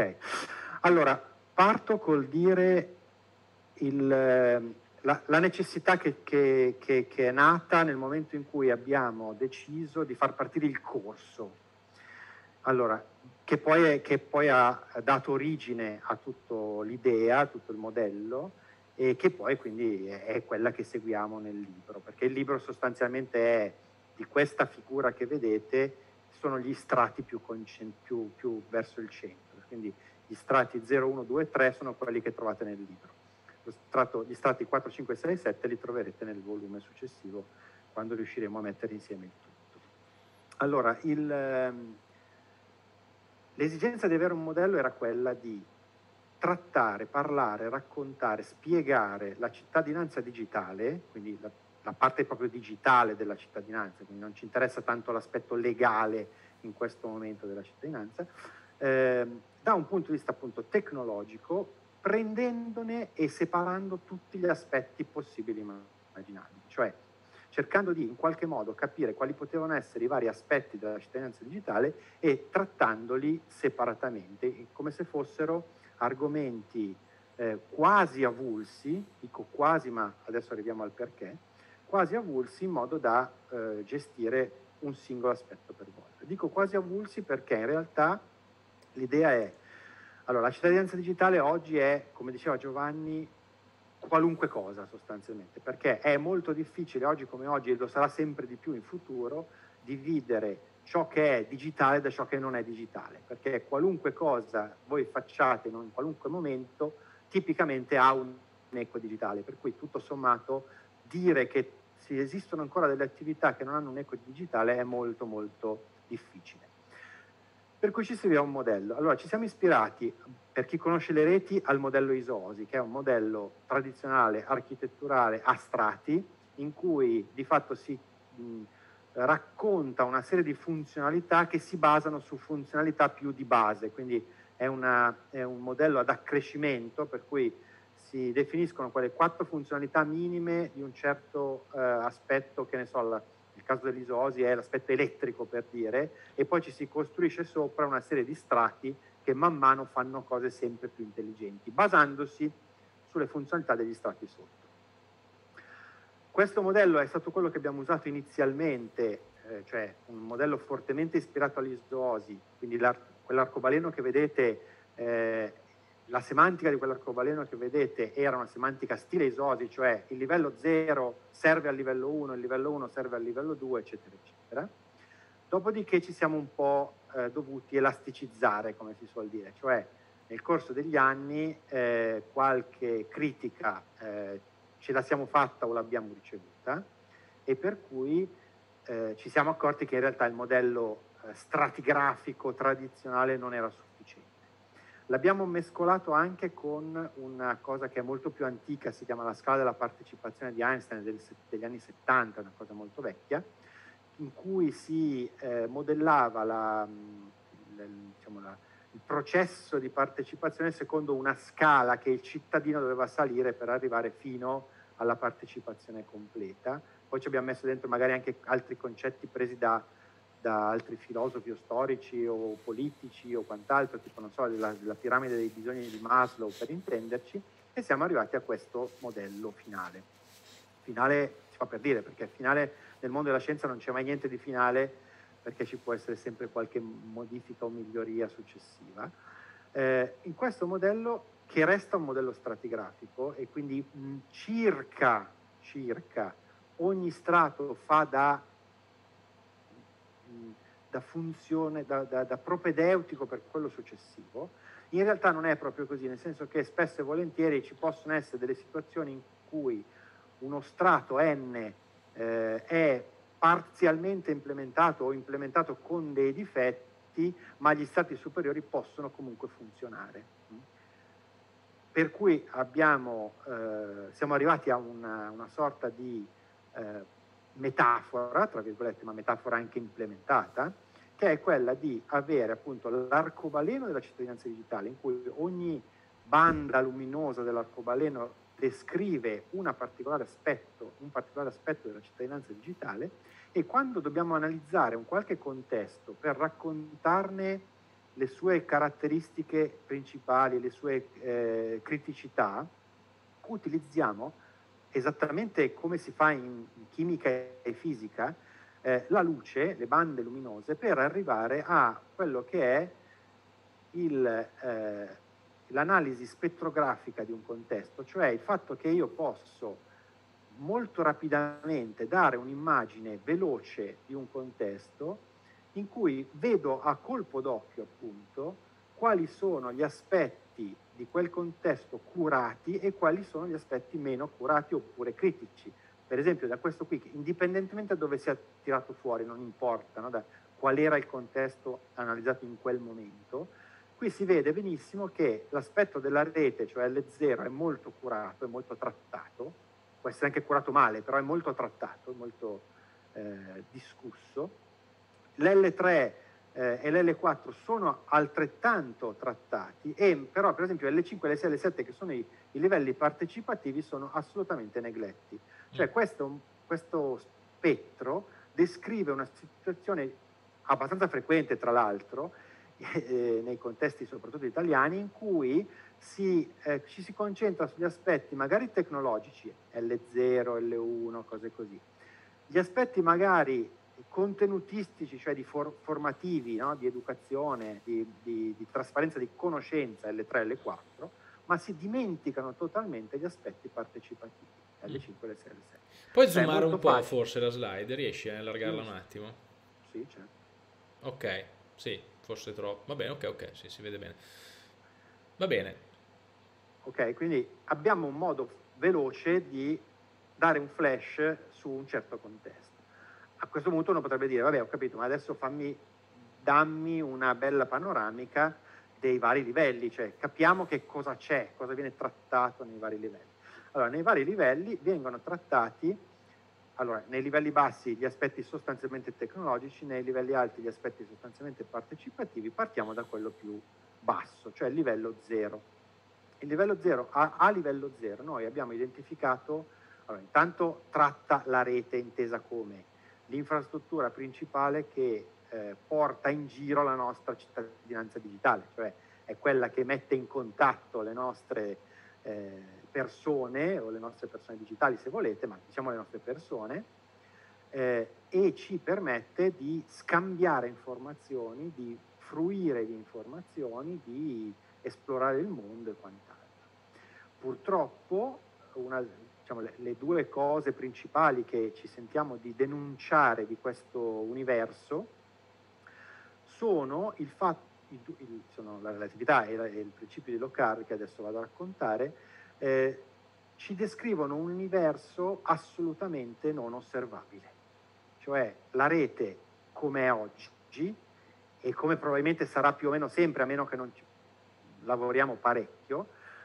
Ok, allora parto col dire la necessità che è nata nel momento in cui abbiamo deciso di far partire il corso. Allora, che poi ha dato origine a tutto l'idea, a tutto il modello, e che poi quindi è quella che seguiamo nel libro, perché il libro sostanzialmente è di questa figura che vedete, sono gli strati più verso il centro, quindi gli strati 0, 1, 2, 3 sono quelli che trovate nel libro. Gli strati 4, 5, 6 e 7 li troverete nel volume successivo, quando riusciremo a mettere insieme il tutto. Allora, l'esigenza di avere un modello era quella di trattare, parlare, raccontare, spiegare la cittadinanza digitale, quindi la parte proprio digitale della cittadinanza, quindi non ci interessa tanto l'aspetto legale in questo momento della cittadinanza, da un punto di vista appunto tecnologico, prendendone e separando tutti gli aspetti possibili e immaginabili, cioè cercando di in qualche modo capire quali potevano essere i vari aspetti della cittadinanza digitale e trattandoli separatamente, come se fossero argomenti quasi avulsi, dico quasi ma adesso arriviamo al perché, quasi avulsi in modo da gestire un singolo aspetto per volta. Dico quasi avulsi perché in realtà l'idea è, allora la cittadinanza digitale oggi è, come diceva Giovanni, qualunque cosa sostanzialmente, perché è molto difficile oggi come oggi, e lo sarà sempre di più in futuro, dividere ciò che è digitale da ciò che non è digitale, perché qualunque cosa voi facciate in qualunque momento tipicamente ha un eco digitale, per cui tutto sommato dire che esistono ancora delle attività che non hanno un eco digitale è molto molto difficile. Per cui ci serviva un modello. Allora ci siamo ispirati, per chi conosce le reti, al modello ISOSI, che è un modello tradizionale, architetturale, a strati, in cui di fatto si racconta una serie di funzionalità che si basano su funzionalità più di base, quindi è un modello ad accrescimento, per cui si definiscono quelle 4 funzionalità minime di un certo aspetto, che ne so, nel caso dell'ISOSI è l'aspetto elettrico per dire, e poi ci si costruisce sopra una serie di strati che man mano fanno cose sempre più intelligenti, basandosi sulle funzionalità degli strati sotto. Questo modello è stato quello che abbiamo usato inizialmente, cioè un modello fortemente ispirato all'ISOSI, quindi quell'arcobaleno che vedete, la semantica di quell'arcobaleno che vedete era una semantica stile ISOSI, cioè il livello 0 serve al livello 1, il livello 1 serve al livello 2, eccetera, eccetera. Dopodiché ci siamo un po' dovuti elasticizzare, come si suol dire, cioè nel corso degli anni qualche critica ce la siamo fatta o l'abbiamo ricevuta, e per cui ci siamo accorti che in realtà il modello stratigrafico tradizionale non era sufficiente. L'abbiamo mescolato anche con una cosa che è molto più antica, si chiama la scala della partecipazione di Einstein degli anni 70, una cosa molto vecchia, in cui si modellava il processo di partecipazione secondo una scala che il cittadino doveva salire per arrivare fino alla partecipazione completa. Poi ci abbiamo messo dentro magari anche altri concetti presi da altri filosofi o storici o politici o quant'altro, tipo non so, la piramide dei bisogni di Maslow per intenderci, e siamo arrivati a questo modello finale. Finale si fa per dire, perché finale nel mondo della scienza non c'è mai niente di finale, perché ci può essere sempre qualche modifica o miglioria successiva. In questo modello, che resta un modello stratigrafico, e quindi circa ogni strato fa da funzione, da propedeutico per quello successivo, in realtà non è proprio così, nel senso che spesso e volentieri ci possono essere delle situazioni in cui uno strato N è parzialmente implementato o implementato con dei difetti, ma gli strati superiori possono comunque funzionare. Per cui siamo arrivati a una sorta di metafora, tra virgolette, ma metafora anche implementata, che è quella di avere appunto l'arcobaleno della cittadinanza digitale, in cui ogni banda luminosa dell'arcobaleno descrive un particolare aspetto della cittadinanza digitale, e quando dobbiamo analizzare un qualche contesto per raccontarne le sue caratteristiche principali, le sue criticità, utilizziamo esattamente come si fa in chimica e fisica, la luce, le bande luminose, per arrivare a quello che è l'analisi spettrografica di un contesto, cioè il fatto che io posso molto rapidamente dare un'immagine veloce di un contesto in cui vedo a colpo d'occhio appunto quali sono gli aspetti di quel contesto curati e quali sono gli aspetti meno curati oppure critici. Per esempio da questo qui, indipendentemente da dove sia tirato fuori, non importa, no? Da qual era il contesto analizzato in quel momento, qui si vede benissimo che l'aspetto della rete, cioè L0, è molto curato, è molto trattato, può essere anche curato male, però è molto trattato, molto discusso. L'L3 e l'L4 sono altrettanto trattati, però per esempio L5, L6 e L7, che sono i livelli partecipativi, sono assolutamente negletti. Cioè questo spettro descrive una situazione abbastanza frequente, tra l'altro, nei contesti soprattutto italiani, in cui ci si concentra sugli aspetti magari tecnologici, L0, L1, cose così. Gli aspetti magari contenutistici, cioè formativi, no? Di educazione, di trasparenza, di conoscenza, L3, L4, ma si dimenticano totalmente gli aspetti partecipativi, L5, L6, L7. Puoi zoomare un po' forse la slide, riesci a allargarla un attimo? Sì, certo. Ok, sì, forse troppo. Va bene, ok, sì, si vede bene. Va bene. Ok, quindi abbiamo un modo veloce di dare un flash su un certo contesto. A questo punto uno potrebbe dire, vabbè, ho capito, ma adesso dammi una bella panoramica dei vari livelli, cioè capiamo che cosa c'è, cosa viene trattato nei vari livelli. Allora, nei vari livelli vengono trattati, allora, nei livelli bassi gli aspetti sostanzialmente tecnologici, nei livelli alti gli aspetti sostanzialmente partecipativi. Partiamo da quello più basso, cioè il livello 0. Il livello 0, a livello 0 noi abbiamo identificato, allora, intanto tratta la rete intesa come l'infrastruttura principale che porta in giro la nostra cittadinanza digitale, cioè è quella che mette in contatto le nostre persone o le nostre persone digitali se volete, ma diciamo le nostre persone, e ci permette di scambiare informazioni, di fruire di informazioni, di esplorare il mondo e quant'altro. Purtroppo le due cose principali che ci sentiamo di denunciare di questo universo sono sono la relatività e il principio di Locard, che adesso vado a raccontare, ci descrivono un universo assolutamente non osservabile. Cioè la rete come è oggi e come probabilmente sarà più o meno sempre, a meno che non ci lavoriamo parecchio,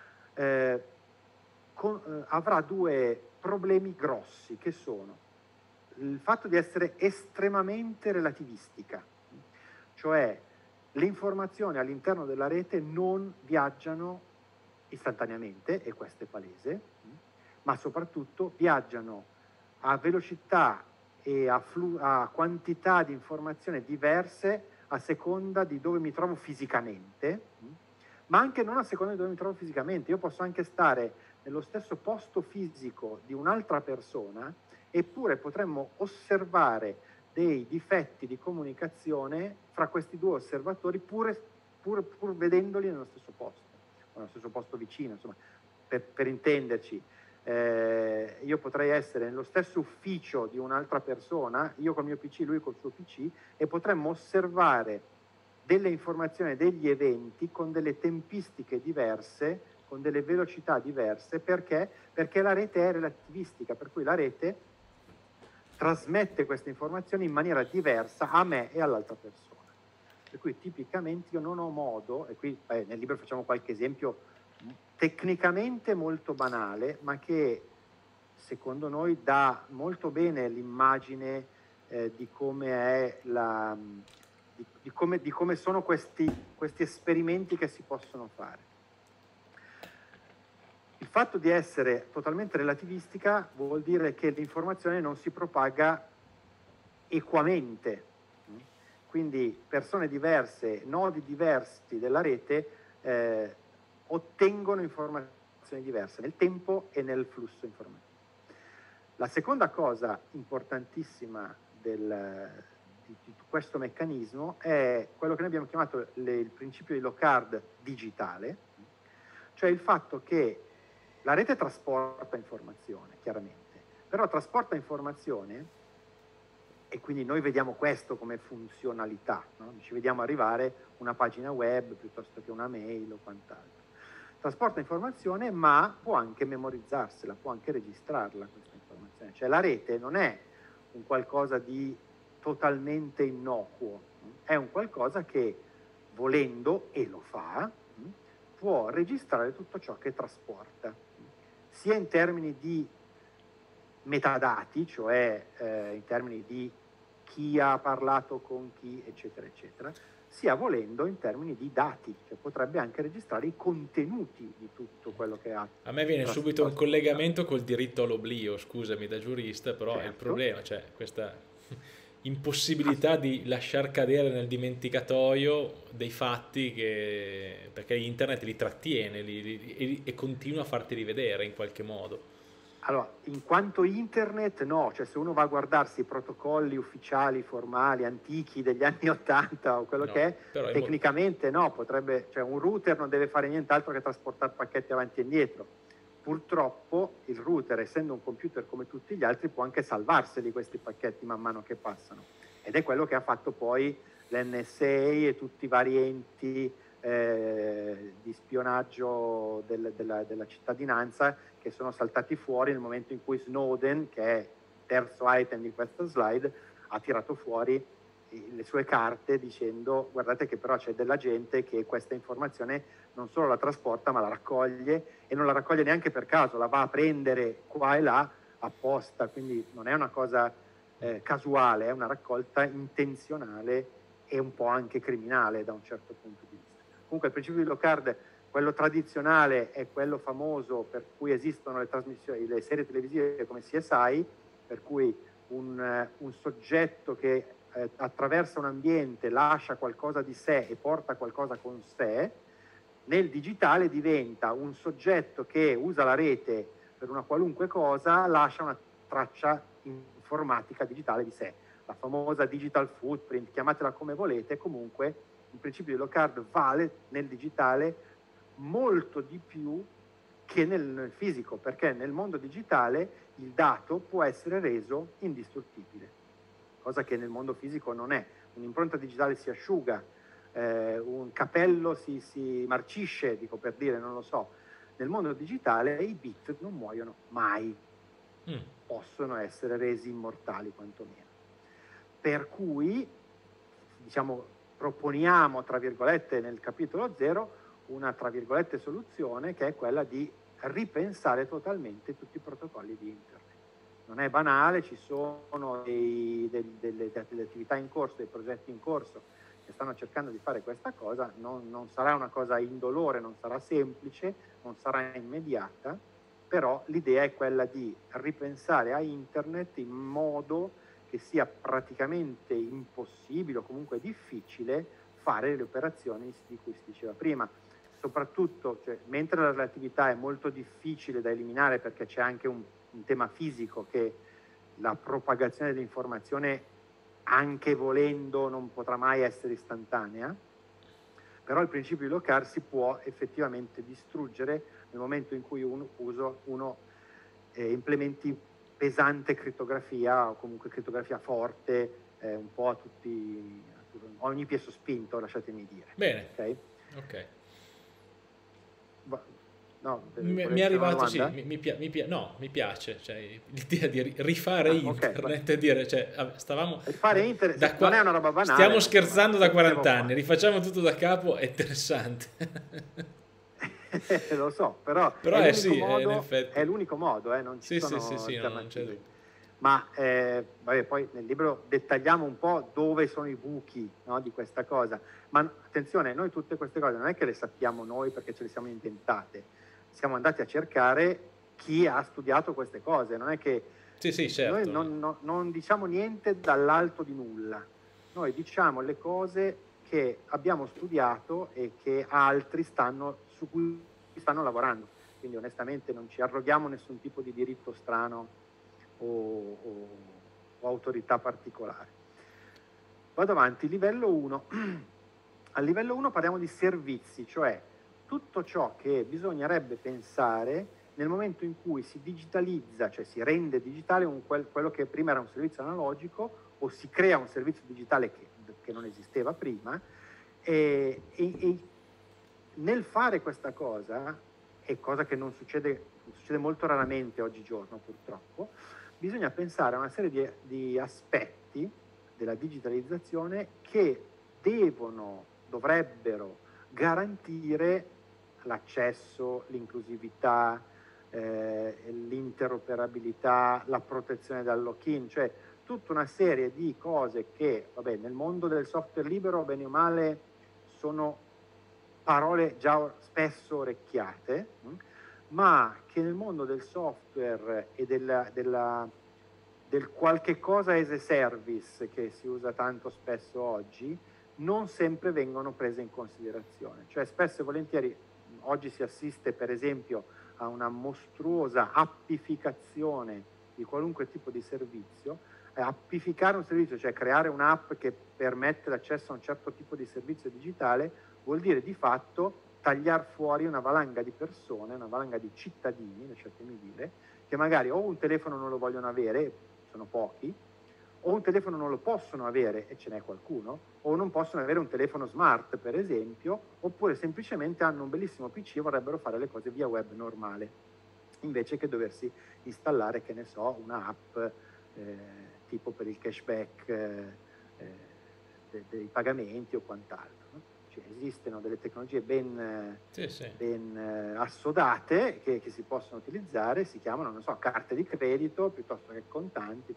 avrà due problemi grossi, che sono il fatto di essere estremamente relativistica, cioè le informazioni all'interno della rete non viaggiano istantaneamente, e questo è palese, ma soprattutto viaggiano a velocità e a quantità di informazione diverse a seconda di dove mi trovo fisicamente, ma anche non a seconda di dove mi trovo fisicamente. Io posso anche stare nello stesso posto fisico di un'altra persona, eppure potremmo osservare dei difetti di comunicazione fra questi due osservatori pur vedendoli nello stesso posto, o nello stesso posto vicino, insomma, per intenderci. Io potrei essere nello stesso ufficio di un'altra persona, io col mio PC, lui col suo PC, e potremmo osservare delle informazioni, degli eventi con delle tempistiche diverse, con delle velocità diverse, perché la rete è relativistica, per cui la rete trasmette queste informazioni in maniera diversa a me e all'altra persona. Per cui tipicamente io non ho modo, e qui nel libro facciamo qualche esempio tecnicamente molto banale, ma che secondo noi dà molto bene l'immagine di come è di come sono questi esperimenti che si possono fare. Il fatto di essere totalmente relativistica vuol dire che l'informazione non si propaga equamente, quindi persone diverse, nodi diversi della rete ottengono informazioni diverse nel tempo e nel flusso informativo. La seconda cosa importantissima di questo meccanismo è quello che noi abbiamo chiamato il principio di Locard digitale, cioè il fatto che la rete trasporta informazione, chiaramente, però trasporta informazione, e quindi noi vediamo questo come funzionalità, no? Ci vediamo arrivare una pagina web piuttosto che una mail o quant'altro. Trasporta informazione, ma può anche memorizzarsela, può anche registrarla questa informazione. Cioè la rete non è un qualcosa di totalmente innocuo, è un qualcosa che, volendo, e lo fa, può registrare tutto ciò che trasporta, sia in termini di metadati, cioè in termini di chi ha parlato con chi, eccetera, eccetera, sia volendo in termini di dati, cioè potrebbe anche registrare i contenuti di tutto quello che ha. A me viene subito un collegamento col diritto all'oblio, scusami da giurista, però certo. È il problema, cioè questa impossibilità di lasciar cadere nel dimenticatoio dei fatti perché internet li trattiene e continua a farti rivedere in qualche modo. Allora, in quanto internet no, cioè se uno va a guardarsi i protocolli ufficiali, formali, antichi degli anni 80 o quello che è, tecnicamente no, potrebbe, cioè un router non deve fare nient'altro che trasportare pacchetti avanti e indietro. Purtroppo il router, essendo un computer come tutti gli altri, può anche salvarseli questi pacchetti man mano che passano. Ed è quello che ha fatto poi l'NSA e tutti i vari enti di spionaggio della cittadinanza che sono saltati fuori nel momento in cui Snowden, che è il terzo item di questa slide, ha tirato fuori le sue carte dicendo: guardate che però c'è della gente che questa informazione non solo la trasporta ma la raccoglie, e non la raccoglie neanche per caso, la va a prendere qua e là apposta, quindi non è una cosa casuale, è una raccolta intenzionale e un po' anche criminale da un certo punto di vista. Comunque il principio di Locard, quello tradizionale, è quello famoso per cui esistono le trasmissioni, le serie televisive come CSI, per cui un soggetto che attraversa un ambiente lascia qualcosa di sé e porta qualcosa con sé. Nel digitale diventa un soggetto che usa la rete per una qualunque cosa, lascia una traccia informatica digitale di sé, la famosa digital footprint, chiamatela come volete. Comunque il principio di Locard vale nel digitale molto di più che nel fisico, perché nel mondo digitale il dato può essere reso indistruttibile, cosa che nel mondo fisico non è. Un'impronta digitale si asciuga, un capello si marcisce, dico per dire, non lo so. Nel mondo digitale i bit non muoiono mai, possono essere resi immortali quantomeno. Per cui, diciamo, proponiamo, tra virgolette, nel capitolo 0, una, tra virgolette, soluzione che è quella di ripensare totalmente tutti i protocolli di internet. Non è banale, ci sono delle attività in corso, dei progetti in corso che stanno cercando di fare questa cosa. Non sarà una cosa indolore, non sarà semplice, non sarà immediata, però l'idea è quella di ripensare a internet in modo che sia praticamente impossibile o comunque difficile fare le operazioni di cui si diceva prima. Soprattutto, cioè, mentre la relatività è molto difficile da eliminare perché c'è anche un tema fisico, che la propagazione dell'informazione, anche volendo, non potrà mai essere istantanea, però il principio di Locard si può effettivamente distruggere nel momento in cui uno implementi pesante crittografia, o comunque crittografia forte, un po' a ogni piezo spinto, lasciatemi dire. Bene. Ok. No, mi è arrivato, sì, mi piace, cioè, l'idea di rifare internet, okay, dire, cioè, stavamo rifare internet non è una roba banale. Stiamo scherzando da 40 anni, rifacciamo tutto da capo, è interessante. Lo so, però è l'unico modo, non ci sono alternative. Ma vabbè, poi nel libro dettagliamo un po' dove sono i buchi, no, di questa cosa. Ma attenzione, noi tutte queste cose non è che le sappiamo noi perché ce le siamo inventate. Siamo andati a cercare chi ha studiato queste cose, non è che certo. Noi non diciamo niente dall'alto di nulla. noi diciamo le cose che abbiamo studiato e che altri su cui stanno lavorando. Quindi onestamente non ci arroghiamo nessun tipo di diritto strano o autorità particolare. Vado avanti, livello 1. Al livello 1 parliamo di servizi, cioè tutto ciò che bisognerebbe pensare nel momento in cui si digitalizza, cioè si rende digitale quello che prima era un servizio analogico, o si crea un servizio digitale che non esisteva prima, e nel fare questa cosa, è cosa che non succede molto raramente oggigiorno purtroppo, bisogna pensare a una serie di aspetti della digitalizzazione che dovrebbero garantire l'accesso, l'inclusività, l'interoperabilità, la protezione dal lock-in, cioè tutta una serie di cose che, vabbè, nel mondo del software libero, bene o male, sono parole già spesso orecchiate, ma che nel mondo del software e del qualche cosa as a service, che si usa tanto spesso oggi, non sempre vengono prese in considerazione. Cioè spesso e volentieri oggi si assiste per esempio a una mostruosa appificazione di qualunque tipo di servizio. Appificare un servizio, cioè creare un'app che permette l'accesso a un certo tipo di servizio digitale, vuol dire di fatto tagliare fuori una valanga di persone, una valanga di cittadini, lasciatemi dire, che magari o un telefono non lo vogliono avere, sono pochi, o un telefono non lo possono avere, e ce n'è qualcuno, o non possono avere un telefono smart, per esempio, oppure semplicemente hanno un bellissimo PC e vorrebbero fare le cose via web normale, invece che doversi installare, che ne so, una app tipo per il cashback dei pagamenti o quant'altro, no? Cioè, esistono delle tecnologie ben assodate che si possono utilizzare, si chiamano, non so, carte di credito piuttosto che contanti.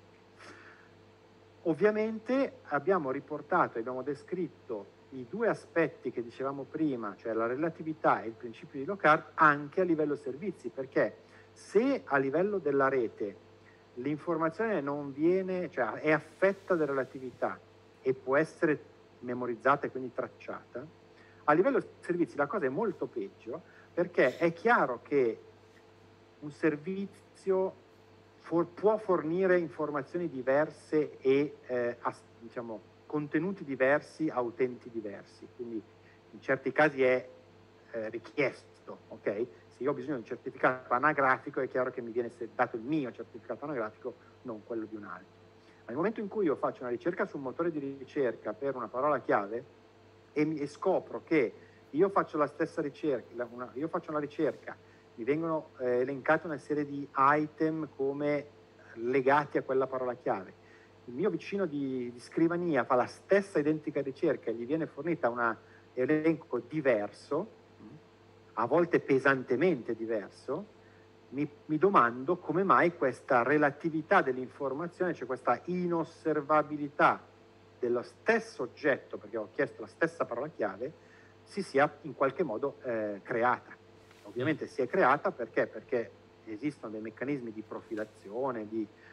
Ovviamente abbiamo descritto i due aspetti che dicevamo prima, cioè la relatività e il principio di Locard, anche a livello servizi, perché se a livello della rete l'informazione non viene, cioè è affetta da relatività e può essere memorizzata e quindi tracciata, a livello servizi la cosa è molto peggio, perché è chiaro che un servizio può fornire informazioni diverse e diciamo, contenuti diversi a utenti diversi, quindi in certi casi è richiesto, ok? Se io ho bisogno di un certificato anagrafico è chiaro che mi viene dato il mio certificato anagrafico, non quello di un altro. Nel momento in cui io faccio una ricerca su un motore di ricerca per una parola chiave e scopro che io faccio la stessa ricerca, io faccio una ricerca, mi vengono elencate una serie di item come legati a quella parola chiave, il mio vicino di scrivania fa la stessa identica ricerca e gli viene fornita un elenco diverso, a volte pesantemente diverso, mi domando come mai questa relatività dell'informazione, cioè questa inosservabilità dello stesso oggetto, perché ho chiesto la stessa parola chiave, si sia in qualche modo creata. Ovviamente si è creata perché esistono dei meccanismi di profilazione,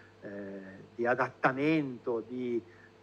di adattamento, di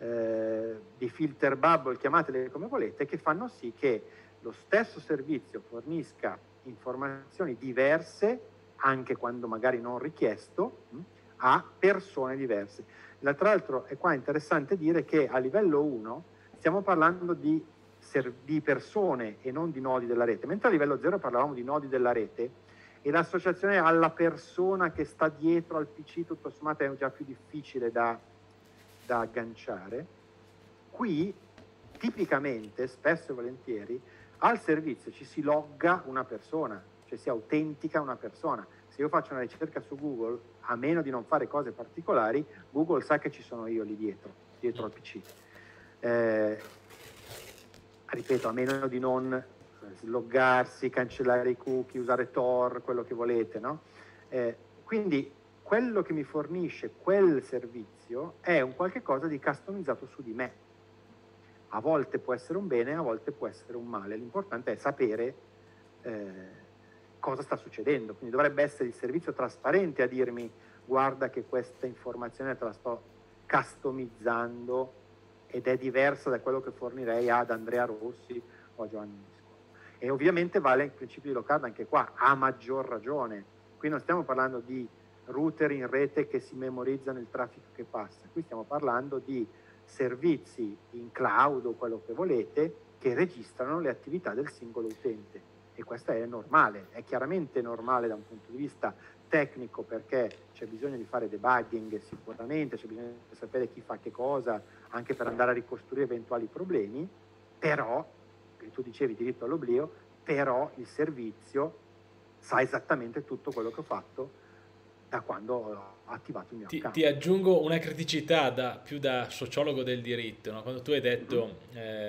filter bubble, chiamatele come volete, che fanno sì che lo stesso servizio fornisca informazioni diverse, anche quando magari non richiesto, a persone diverse. Tra l'altro è qua interessante dire che a livello 1 stiamo parlando di persone e non di nodi della rete, mentre a livello 0 parlavamo di nodi della rete e l'associazione alla persona che sta dietro al PC tutto sommato è già più difficile da agganciare. Qui tipicamente, spesso e volentieri, al servizio ci si logga una persona, cioè si autentica una persona. Se io faccio una ricerca su Google, a meno di non fare cose particolari, Google sa che ci sono io lì dietro al PC. Ripeto, a meno di non sloggarsi, cancellare i cookie, usare Tor, quello che volete, no? Quindi quello che mi fornisce quel servizio è un qualche cosa di customizzato su di me. A volte può essere un bene, a volte può essere un male. L'importante è sapere cosa sta succedendo. Quindi dovrebbe essere il servizio trasparente a dirmi: guarda che questa informazione te la sto customizzando ed è diversa da quello che fornirei ad Andrea Rossi o a Giovanni Visconti. E ovviamente vale il principio di low carbon anche qua, a maggior ragione. Qui non stiamo parlando di router in rete che si memorizzano il traffico che passa, qui stiamo parlando di servizi in cloud o quello che volete che registrano le attività del singolo utente, e questo è normale, è chiaramente normale da un punto di vista tecnico, perché c'è bisogno di fare debugging sicuramente, c'è bisogno di sapere chi fa che cosa anche per andare a ricostruire eventuali problemi, però, tu dicevi diritto all'oblio, però il servizio sa esattamente tutto quello che ho fatto da quando ho attivato il mio account. Ti aggiungo una criticità più da sociologo del diritto, no? Quando tu hai detto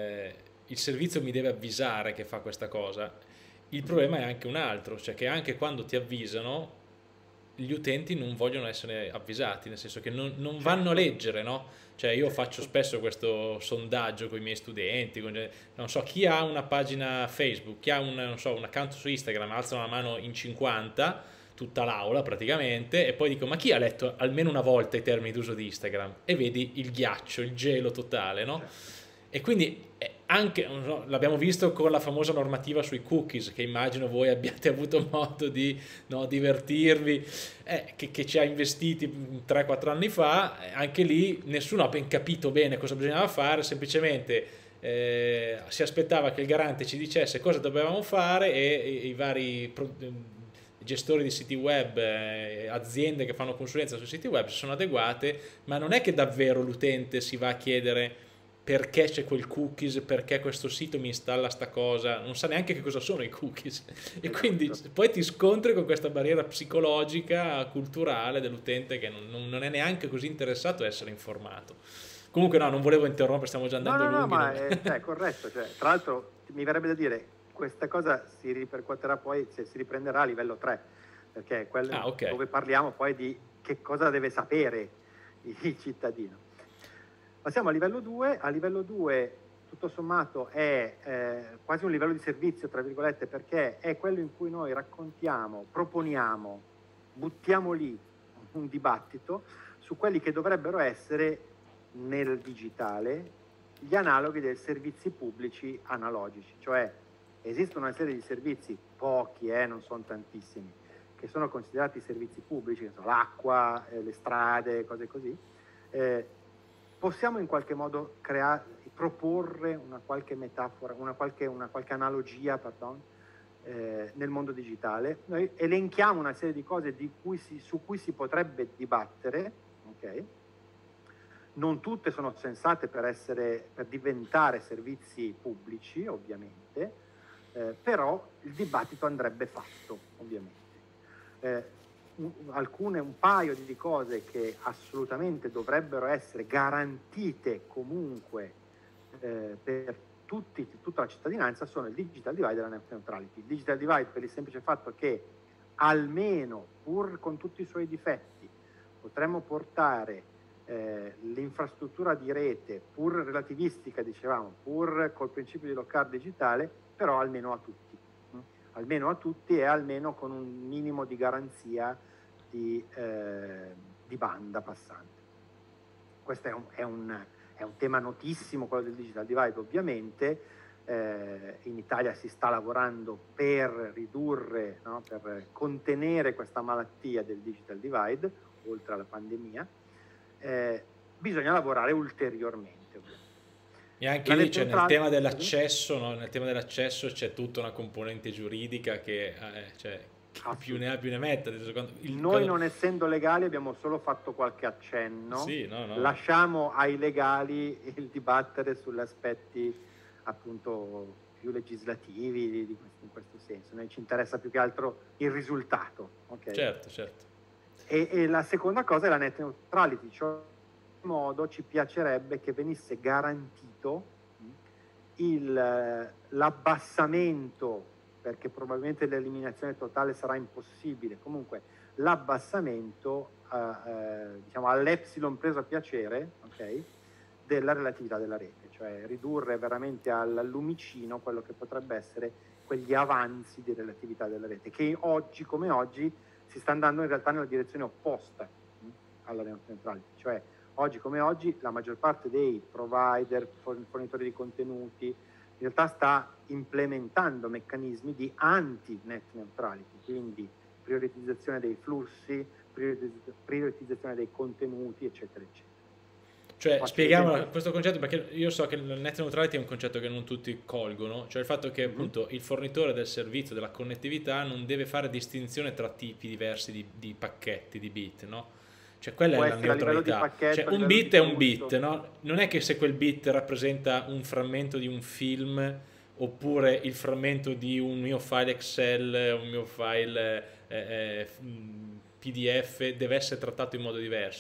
il servizio mi deve avvisare che fa questa cosa, il problema è anche un altro, cioè che anche quando ti avvisano gli utenti non vogliono essere avvisati, nel senso che non vanno a leggere, no? Cioè io faccio spesso questo sondaggio con i miei studenti, non so, chi ha una pagina Facebook, chi ha un account su Instagram, alzano la mano in 50, tutta l'aula praticamente, e poi dico ma chi ha letto almeno una volta i termini d'uso di Instagram? E vedi il ghiaccio, il gelo totale, no? E quindi anche, l'abbiamo visto con la famosa normativa sui cookies, che immagino voi abbiate avuto modo di divertirvi, che ci ha investiti 3-4 anni fa, anche lì nessuno ha ben capito bene cosa bisognava fare, semplicemente si aspettava che il garante ci dicesse cosa dovevamo fare e i vari gestori di siti web, aziende che fanno consulenza sui siti web si sono adeguate, ma non è che davvero l'utente si va a chiedere perché c'è quel cookies, perché questo sito mi installa sta cosa, non sa neanche che cosa sono i cookies, e quindi poi ti scontri con questa barriera psicologica, culturale dell'utente che non è neanche così interessato a essere informato. Comunque no, non volevo interrompere, stiamo già andando lunghi. No, ma è corretto, cioè, tra l'altro mi verrebbe da dire, questa cosa si ripercuoterà poi, si riprenderà a livello 3, perché è quello dove parliamo poi di che cosa deve sapere il cittadino. Passiamo a livello 2. A livello 2 tutto sommato è quasi un livello di servizio, tra virgolette, perché è quello in cui noi raccontiamo, proponiamo, buttiamo lì un dibattito su quelli che dovrebbero essere nel digitale gli analoghi dei servizi pubblici analogici, cioè esistono una serie di servizi, pochi, non sono tantissimi, che sono considerati servizi pubblici, che sono l'acqua, le strade, cose così. Possiamo in qualche modo proporre una qualche metafora, una qualche analogia, nel mondo digitale. Noi elenchiamo una serie di cose su cui si potrebbe dibattere, ok? Non tutte sono sensate per diventare servizi pubblici, ovviamente, però il dibattito andrebbe fatto, ovviamente. Un paio di cose che assolutamente dovrebbero essere garantite comunque per tutta la cittadinanza sono il digital divide e la net neutrality. Il digital divide per il semplice fatto che almeno, pur con tutti i suoi difetti, potremmo portare l'infrastruttura di rete, pur relativistica, dicevamo, pur col principio di low carbon digitale, però almeno a tutti e almeno con un minimo di garanzia di banda passante. Questo è un tema notissimo, quello del digital divide, ovviamente. In Italia si sta lavorando per ridurre, no, per contenere questa malattia del digital divide, oltre alla pandemia. Bisogna lavorare ulteriormente, ovviamente. E anche lì nel tema dell'accesso, no? Nel tema dell'accesso c'è tutta una componente giuridica che più ne ha più ne metta. Noi non essendo legali abbiamo solo fatto qualche accenno, sì, no. Lasciamo ai legali il dibattere sugli aspetti appunto più legislativi in questo senso. Noi ci interessa più che altro il risultato. Okay? Certo. E la seconda cosa è la net neutrality, cioè in modo ci piacerebbe che venisse garantito l'abbassamento, perché probabilmente l'eliminazione totale sarà impossibile, comunque l'abbassamento diciamo all'epsilon preso a piacere, okay, della relatività della rete, cioè ridurre veramente al lumicino quello che potrebbe essere quegli avanzi di relatività della rete, che oggi come oggi si sta andando in realtà nella direzione opposta alla net neutrality, cioè oggi come oggi la maggior parte dei provider, fornitori di contenuti, in realtà sta implementando meccanismi di anti-net neutrality, quindi prioritizzazione dei flussi, prioritizzazione dei contenuti, eccetera, eccetera. Cioè, spieghiamo questo concetto, perché io so che il net neutrality è un concetto che non tutti colgono, cioè il fatto che appunto il fornitore del servizio della connettività non deve fare distinzione tra tipi diversi di pacchetti, di bit, no? Cioè quella è la neutralità. Pacchetto, cioè un bit è un bit, no? Non è che se quel bit rappresenta un frammento di un film oppure il frammento di un mio file Excel, un mio file PDF deve essere trattato in modo diverso.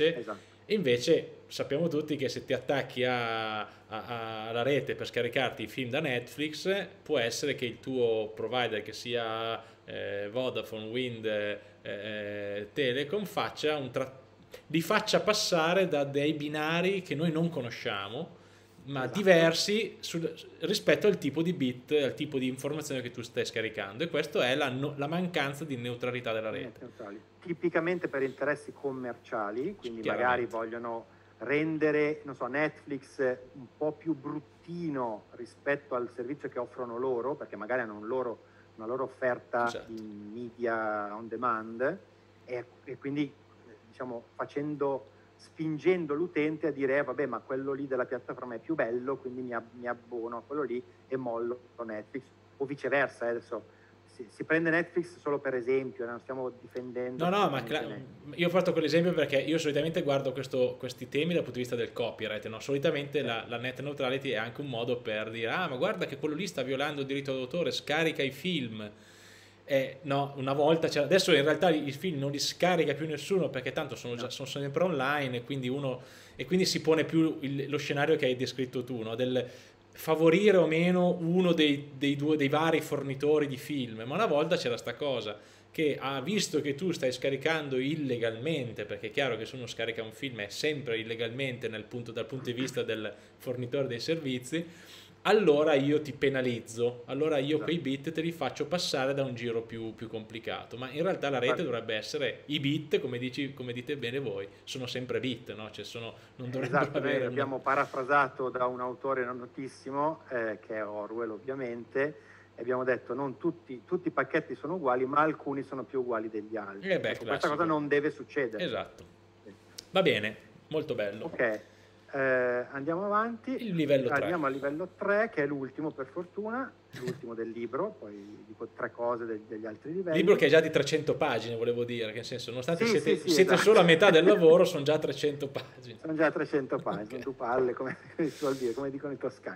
Invece sappiamo tutti che se ti attacchi alla rete per scaricarti i film da Netflix, può essere che il tuo provider, che sia Vodafone, Wind, Telecom, li faccia passare da dei binari che noi non conosciamo, ma diversi rispetto al tipo di bit, al tipo di informazione che tu stai scaricando, e questa è la mancanza di neutralità della rete. Tipicamente per interessi commerciali, quindi magari vogliono rendere, non so, Netflix un po' più bruttino rispetto al servizio che offrono loro, perché magari hanno una loro offerta di media on demand, e quindi diciamo spingendo l'utente a dire vabbè, ma quello lì della piattaforma è più bello, quindi mi abbono a quello lì e mollo Netflix, o viceversa. Adesso si prende Netflix solo per esempio, non stiamo difendendo. No, ma io ho fatto quell'esempio perché io solitamente guardo questi temi dal punto di vista del copyright, no? Solitamente la net neutrality è anche un modo per dire ma guarda che quello lì sta violando il diritto d'autore, scarica i film. No, una volta adesso in realtà i film non li scarica più nessuno, perché tanto sono sempre online, e quindi si pone più lo scenario che hai descritto tu, no? Del favorire o meno uno dei vari fornitori di film. Ma una volta c'era sta cosa che ha visto che tu stai scaricando illegalmente, perché è chiaro che se uno scarica un film è sempre illegalmente dal punto di vista del fornitore dei servizi, allora io ti penalizzo, allora io quei bit te li faccio passare da un giro più complicato. Ma in realtà la rete dovrebbe essere i bit, come dite bene voi, sono sempre bit, no? Cioè non dovrebbero avere noi abbiamo parafrasato da un autore notissimo, che è Orwell ovviamente, e abbiamo detto non tutti i pacchetti sono uguali, ma alcuni sono più uguali degli altri. Questa cosa non deve succedere. Esatto. Va bene, molto bello. Ok. Andiamo avanti. Il livello 3. Andiamo al livello 3, che è l'ultimo, per fortuna, l'ultimo del libro, poi dico 3 cose degli altri livelli. Libro che è già di 300 pagine, volevo dire, che nel senso, nonostante siete solo a metà del lavoro, sono già 300 pagine. Sono già 300 pagine, sono due palle, come si suol dire, come dicono i toscani.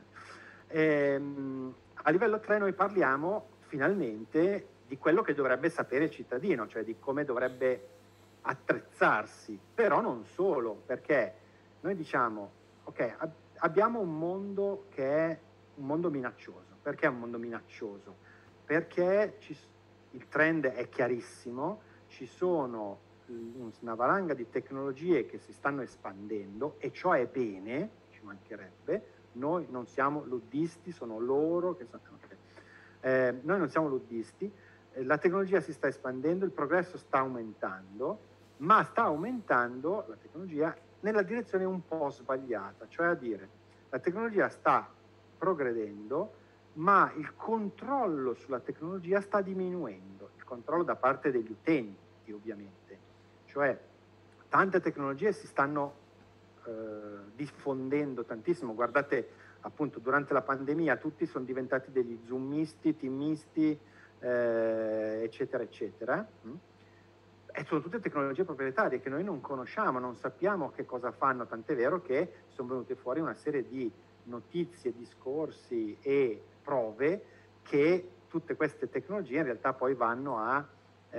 A livello 3 noi parliamo finalmente di quello che dovrebbe sapere il cittadino, cioè di come dovrebbe attrezzarsi, però non solo, perché noi diciamo, ok, abbiamo un mondo che è un mondo minaccioso. Perché è un mondo minaccioso? Perché il trend è chiarissimo, ci sono una valanga di tecnologie che si stanno espandendo, e ciò è bene, ci mancherebbe. Noi non siamo luddisti, sono loro che sono... noi non siamo luddisti, la tecnologia si sta espandendo, il progresso sta aumentando, ma sta aumentando la tecnologia nella direzione un po' sbagliata, cioè a dire, la tecnologia sta progredendo, ma il controllo sulla tecnologia sta diminuendo, il controllo da parte degli utenti ovviamente, cioè tante tecnologie si stanno diffondendo tantissimo. Guardate, appunto, durante la pandemia tutti sono diventati degli zoomisti, teamisti, eccetera eccetera, e sono tutte tecnologie proprietarie che noi non conosciamo, non sappiamo che cosa fanno, tant'è vero che sono venute fuori una serie di notizie, discorsi e prove che tutte queste tecnologie in realtà poi vanno a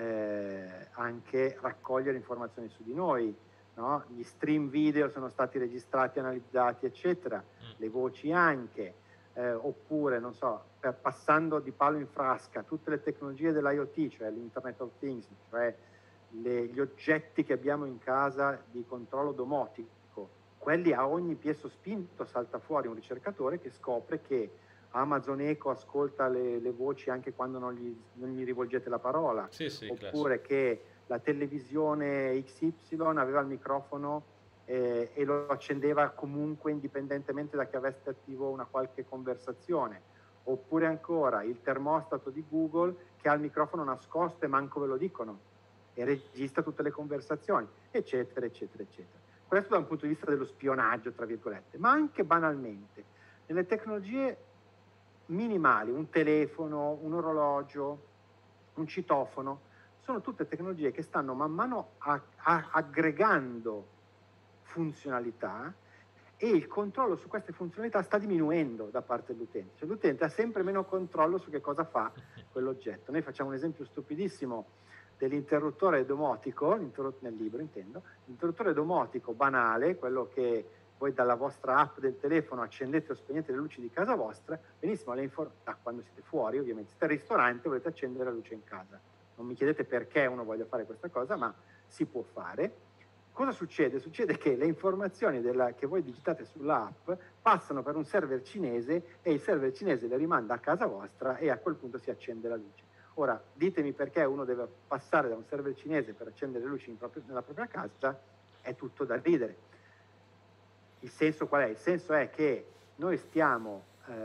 anche raccogliere informazioni su di noi, no? Gli stream video sono stati registrati, analizzati, eccetera, le voci anche, oppure, non so, passando di palo in frasca, tutte le tecnologie dell'IoT, cioè l'Internet of Things, cioè gli oggetti che abbiamo in casa di controllo domotico, quelli a ogni piè sospinto salta fuori un ricercatore che scopre che Amazon Echo ascolta le voci anche quando non gli rivolgete la parola, oppure classico, che la televisione XY aveva il microfono e lo accendeva comunque indipendentemente da che avesse attivo una qualche conversazione, oppure ancora il termostato di Google che ha il microfono nascosto e manco ve lo dicono e registra tutte le conversazioni, eccetera, eccetera, eccetera. Questo da un punto di vista dello spionaggio, tra virgolette, ma anche banalmente, nelle tecnologie minimali, un telefono, un orologio, un citofono, sono tutte tecnologie che stanno man mano aggregando funzionalità e il controllo su queste funzionalità sta diminuendo da parte dell'utente. Cioè l'utente ha sempre meno controllo su che cosa fa quell'oggetto. Noi facciamo un esempio stupidissimo dell'interruttore domotico, nel libro intendo, l'interruttore domotico banale, quello che voi dalla vostra app del telefono accendete o spegnete le luci di casa vostra, benissimo, da quando siete fuori, ovviamente siete al ristorante, volete accendere la luce in casa. Non mi chiedete perché uno voglia fare questa cosa, ma si può fare. Cosa succede? Succede che le informazioni che voi digitate sull'app passano per un server cinese e il server cinese le rimanda a casa vostra e a quel punto si accende la luce. Ora, ditemi perché uno deve passare da un server cinese per accendere le luci nella propria casa, è tutto da ridere. Il senso qual è? Il senso è che noi stiamo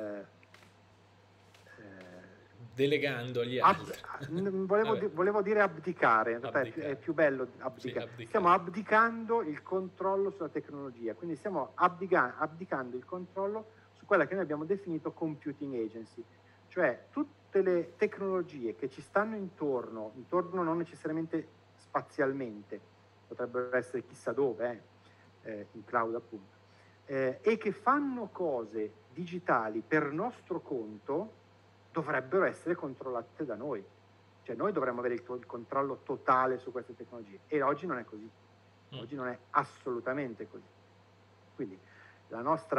delegando agli altri. Volevo dire abdicare, in realtà è più bello abdicare. Sì, stiamo abdicando il controllo sulla tecnologia, quindi stiamo abdicando il controllo su quella che noi abbiamo definito computing agency, cioè tutte le tecnologie che ci stanno intorno non necessariamente spazialmente, potrebbero essere chissà dove, in cloud appunto, e che fanno cose digitali per nostro conto, dovrebbero essere controllate da noi. Cioè noi dovremmo avere il controllo totale su queste tecnologie e oggi non è così. Oggi non è assolutamente così. Quindi il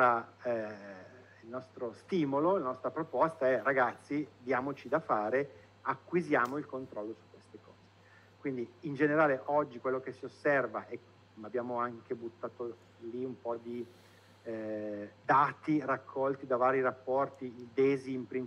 nostro stimolo, la nostra proposta è: ragazzi, diamoci da fare, acquisiamo il controllo su queste cose. Quindi in generale oggi quello che si osserva, e abbiamo anche buttato lì un po' di dati raccolti da vari rapporti, il DESI in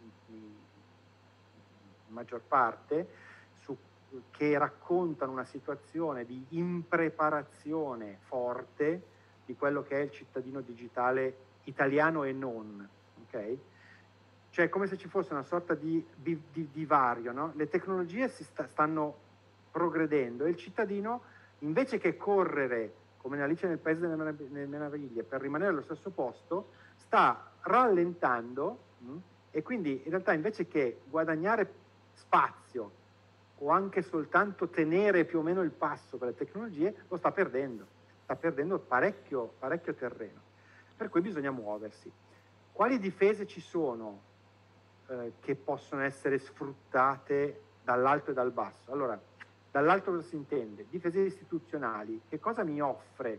maggior parte, che raccontano una situazione di impreparazione forte di quello che è il cittadino digitale italiano e non, ok? Cioè come se ci fosse una sorta di divario, no? Le tecnologie stanno progredendo e il cittadino, invece che correre come Alice nel Paese delle Meraviglie per rimanere allo stesso posto, sta rallentando, e quindi in realtà invece che guadagnare spazio o anche soltanto tenere più o meno il passo con le tecnologie, lo sta perdendo parecchio terreno, per cui bisogna muoversi. Quali difese ci sono che possono essere sfruttate dall'alto e dal basso? Allora, dall'alto cosa si intende? Difese istituzionali. Che cosa mi offre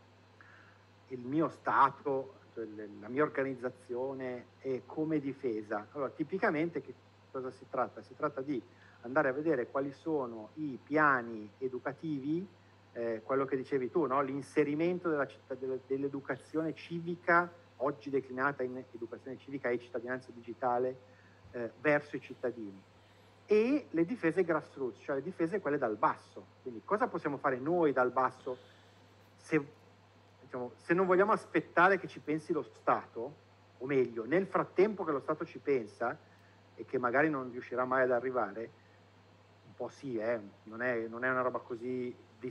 il mio Stato, la mia organizzazione come difesa? Allora, tipicamente che cosa si tratta? Si tratta di andare a vedere quali sono i piani educativi, quello che dicevi tu, no? L'inserimento dell'educazione civica, oggi declinata in educazione civica e cittadinanza digitale, verso i cittadini. E le difese grassroots, cioè le difese quelle dal basso. Quindi cosa possiamo fare noi dal basso se non vogliamo aspettare che ci pensi lo Stato, o meglio, nel frattempo che lo Stato ci pensa e che magari non riuscirà mai ad arrivare, un po' sì, non è una roba così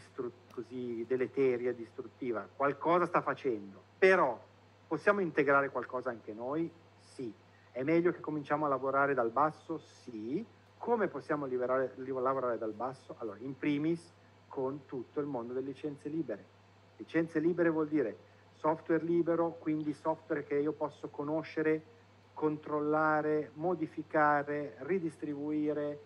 deleteria, distruttiva, qualcosa sta facendo, però possiamo integrare qualcosa anche noi? Sì. È meglio che cominciamo a lavorare dal basso? Sì. Come possiamo lavorare dal basso? Allora, in primis con tutto il mondo delle licenze libere. Licenze libere vuol dire software libero, quindi software che io posso conoscere, controllare, modificare, ridistribuire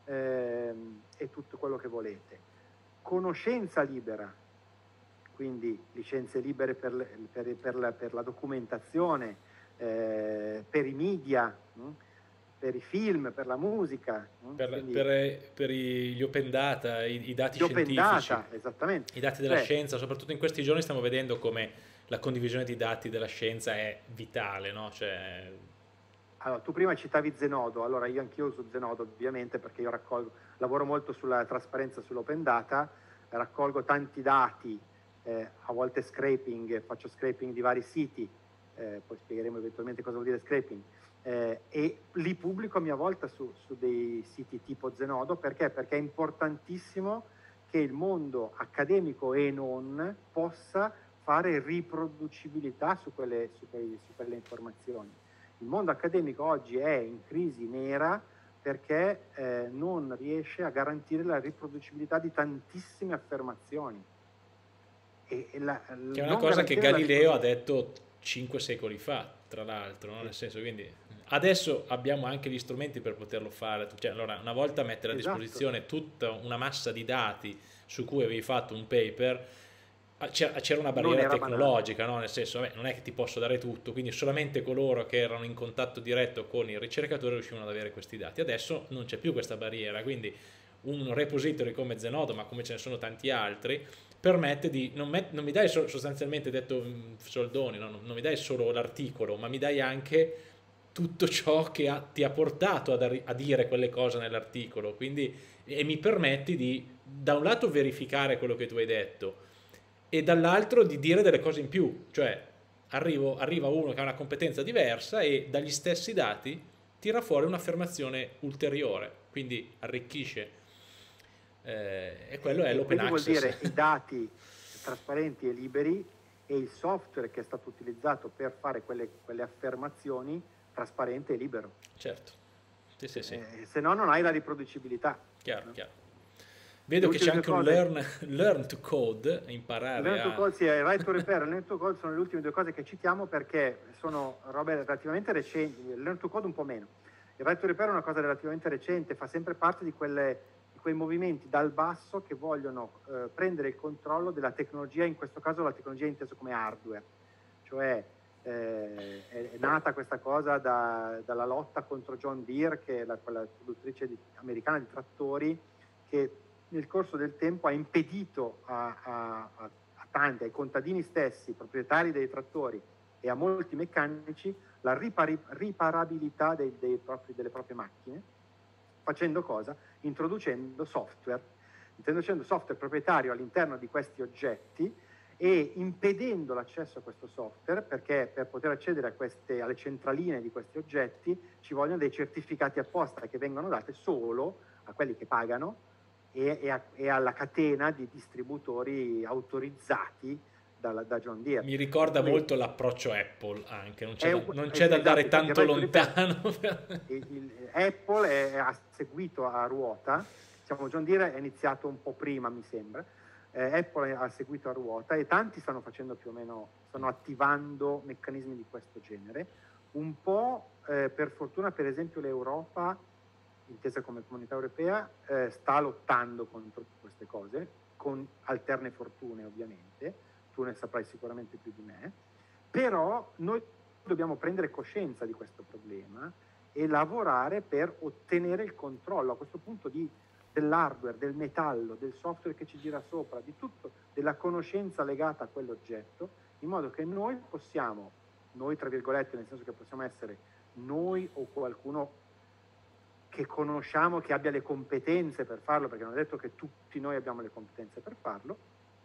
e tutto quello che volete. Conoscenza libera, quindi licenze libere per la documentazione, per i media, per i film, per la musica, per gli open data, i dati scientifici, data, esattamente. I dati della scienza. Soprattutto in questi giorni stiamo vedendo come la condivisione di dati della scienza è vitale, no? Cioè... Allora, tu prima citavi Zenodo, allora io anch'io uso Zenodo ovviamente perché io lavoro molto sulla trasparenza, sull'open data, raccolgo tanti dati a volte scraping, faccio scraping di vari siti, poi spiegheremo eventualmente cosa vuol dire scraping, e li pubblico a mia volta su dei siti tipo Zenodo. Perché? Perché è importantissimo che il mondo accademico e non possa fare riproducibilità su quelle informazioni. Il mondo accademico oggi è in crisi nera perché non riesce a garantire la riproducibilità di tantissime affermazioni. Che è una cosa che Galileo ha detto 5 secoli fa, tra l'altro, no? Sì. Nel senso, quindi adesso abbiamo anche gli strumenti per poterlo fare. Cioè, allora, una volta mettere a disposizione tutta una massa di dati su cui avevi fatto un paper, c'era una barriera tecnologica, no? Nel senso, non è che ti posso dare tutto, quindi solamente coloro che erano in contatto diretto con il ricercatore riuscivano ad avere questi dati. Adesso non c'è più questa barriera, quindi un repository come Zenodo, ma come ce ne sono tanti altri, permette di, non mi dai sostanzialmente, detto soldoni, no? Non mi dai solo l'articolo, ma mi dai anche tutto ciò che ti ha portato a dire quelle cose nell'articolo, quindi, e mi permetti di, da un lato, verificare quello che tu hai detto, e dall'altro di dire delle cose in più, cioè arriva uno che ha una competenza diversa e dagli stessi dati tira fuori un'affermazione ulteriore, quindi arricchisce. E quello è l'open access. Vuol dire i dati trasparenti e liberi e il software che è stato utilizzato per fare quelle affermazioni trasparente e libero. Certo. Sì. Se no non hai la riproducibilità. Chiaro. Vedo che c'è anche un learn to code, imparare learn to code, sì, right to repair e learn to code sono le ultime due cose che citiamo perché sono robe relativamente recenti. Learn to code un po' meno. Il right to repair è una cosa relativamente recente, fa sempre parte di quei movimenti dal basso che vogliono prendere il controllo della tecnologia, in questo caso la tecnologia intesa come hardware, cioè è nata questa cosa dalla lotta contro John Deere, che è quella produttrice americana di trattori, che nel corso del tempo ha impedito a tanti, ai contadini stessi, proprietari dei trattori e a molti meccanici, la riparabilità delle proprie macchine. Facendo cosa? Introducendo software proprietario all'interno di questi oggetti e impedendo l'accesso a questo software, perché per poter accedere alle centraline di questi oggetti ci vogliono dei certificati apposta che vengono dati solo a quelli che pagano e alla catena di distributori autorizzati da John Deere. Mi ricorda molto l'approccio Apple anche, non c'è da andare tanto lontano. Apple ha seguito a ruota, diciamo, John Deere è iniziato un po' prima, mi sembra, Apple ha seguito a ruota e tanti stanno facendo più o meno, stanno attivando meccanismi di questo genere. Un po' per fortuna, per esempio, l'Europa, intesa come Comunità Europea, sta lottando contro queste cose, con alterne fortune ovviamente. Tu ne saprai sicuramente più di me, però noi dobbiamo prendere coscienza di questo problema e lavorare per ottenere il controllo a questo punto dell'hardware, del metallo, del software che ci gira sopra, di tutto, della conoscenza legata a quell'oggetto, in modo che noi possiamo, noi tra virgolette, nel senso che possiamo essere noi o qualcuno che conosciamo, che abbia le competenze per farlo, perché non è detto che tutti noi abbiamo le competenze per farlo,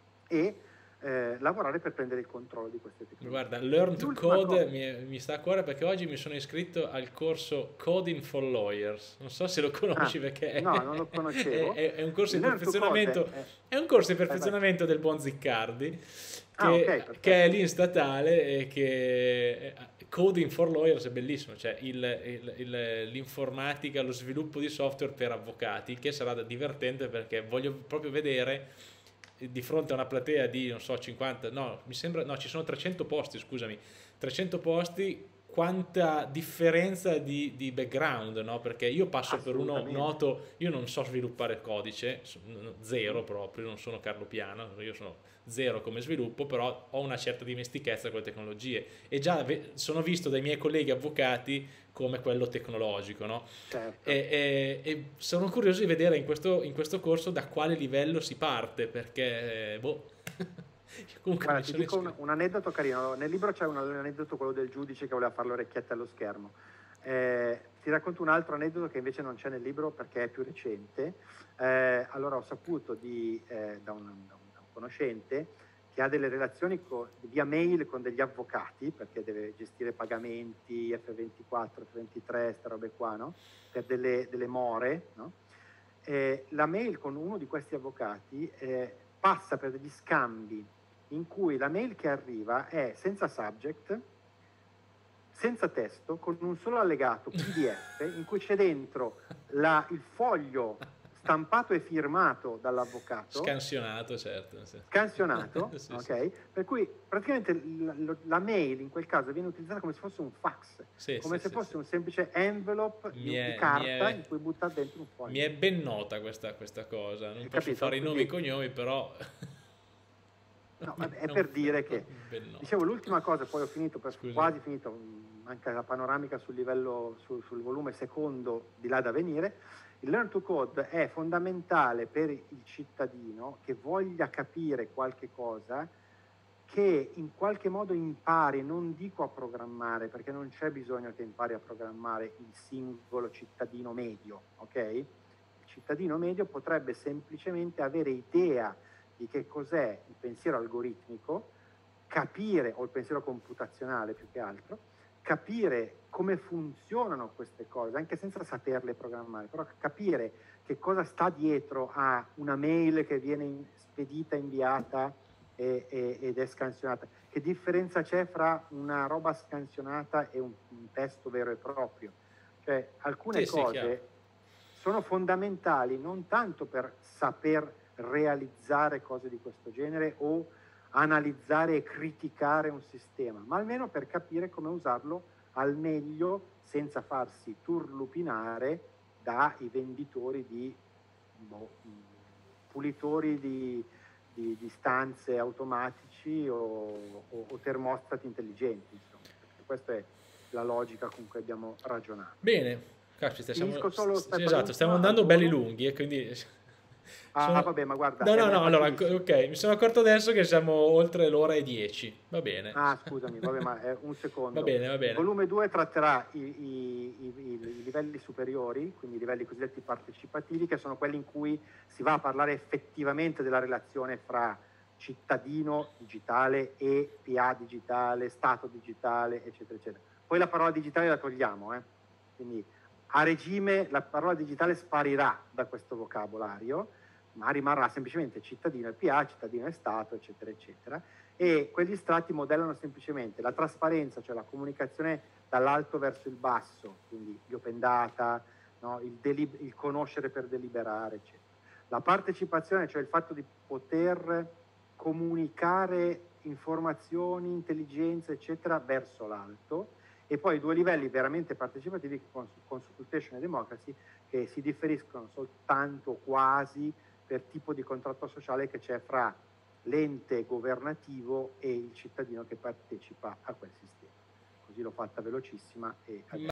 e lavorare per prendere il controllo di queste tecnologie. Guarda, Learn to Code mi sta a cuore perché oggi mi sono iscritto al corso Coding for Lawyers. Non so se lo conosci perché no, non lo conoscevo. È un corso di perfezionamento, è un corso di perfezionamento del buon Ziccardi che è lì in statale e che Coding for Lawyers è bellissimo, cioè l'informatica, lo sviluppo di software per avvocati, che sarà divertente perché voglio proprio vedere di fronte a una platea di, non so, 50, no, mi sembra, no, ci sono 300 posti, scusami, 300 posti, quanta differenza di background, no? Perché io passo per uno noto, io non so sviluppare codice, zero proprio, non sono Carlo Piano, io sono zero come sviluppo, però ho una certa dimestichezza con le tecnologie e già sono visto dai miei colleghi avvocati come quello tecnologico, no? Certo. E sono curioso di vedere in questo corso da quale livello si parte, perché Guarda, ti dico un aneddoto carino. Nel libro c'è un aneddoto, quello del giudice che voleva fare le orecchiette allo schermo. Ti racconto un altro aneddoto che invece non c'è nel libro perché è più recente. Allora ho saputo da un conoscente che ha delle relazioni via mail con degli avvocati, perché deve gestire pagamenti, F24, F23, sta robe qua, no? Per delle more, no? La mail con uno di questi avvocati passa per degli scambi in cui la mail che arriva è senza subject, senza testo, con un solo allegato PDF in cui c'è dentro il foglio stampato e firmato dall'avvocato, scansionato, certo, sì. scansionato, sì, ok? sì. Per cui praticamente la mail in quel caso viene utilizzata come se fosse un fax, come se fosse un semplice envelope di carta in cui buttare dentro un foglio. Mi è ben nota questa cosa, non posso fare i nomi e cognomi, però... No, è per dire che, dicevo, l'ultima cosa, poi ho finito, quasi finito, manca la panoramica sul livello, sul volume secondo di là da venire. Il Learn to Code è fondamentale per il cittadino che voglia capire qualche cosa, che in qualche modo impari, non dico a programmare, perché non c'è bisogno che impari a programmare il singolo cittadino medio, ok? Il cittadino medio potrebbe semplicemente avere idea di che cos'è il pensiero algoritmico, capire, o il pensiero computazionale più che altro, capire come funzionano queste cose, anche senza saperle programmare, però capire che cosa sta dietro a una mail che viene spedita, inviata ed è scansionata. Che differenza c'è fra una roba scansionata e un testo vero e proprio? Cioè, alcune cose sono fondamentali non tanto per saper realizzare cose di questo genere o analizzare e criticare un sistema, ma almeno per capire come usarlo al meglio senza farsi turlupinare dai venditori di pulitori di stanze automatici o termostati intelligenti, insomma, perché questa è la logica con cui abbiamo ragionato. Bene, caspita, esatto, stiamo andando belli lunghi e quindi... vabbè, ma guarda... No, allora, ok, mi sono accorto adesso che siamo oltre l'ora e 10, va bene. Scusami, vabbè, ma un secondo. Va bene. Il volume 2 tratterà i livelli superiori, quindi i livelli cosiddetti partecipativi, che sono quelli in cui si va a parlare effettivamente della relazione fra cittadino digitale e PA digitale, Stato digitale, eccetera, eccetera. Poi la parola digitale la togliamo, quindi a regime la parola digitale sparirà da questo vocabolario, ma rimarrà semplicemente cittadino e PA, cittadino e Stato, eccetera, eccetera. E quegli strati modellano semplicemente la trasparenza, cioè la comunicazione dall'alto verso il basso, quindi gli open data, no? il conoscere per deliberare, eccetera. La partecipazione, cioè il fatto di poter comunicare informazioni, intelligenza, eccetera, verso l'alto, e poi i due livelli veramente partecipativi, consultation e democracy, che si differiscono soltanto quasi per tipo di contratto sociale che c'è fra l'ente governativo e il cittadino che partecipa a quel sistema. Così l'ho fatta velocissima e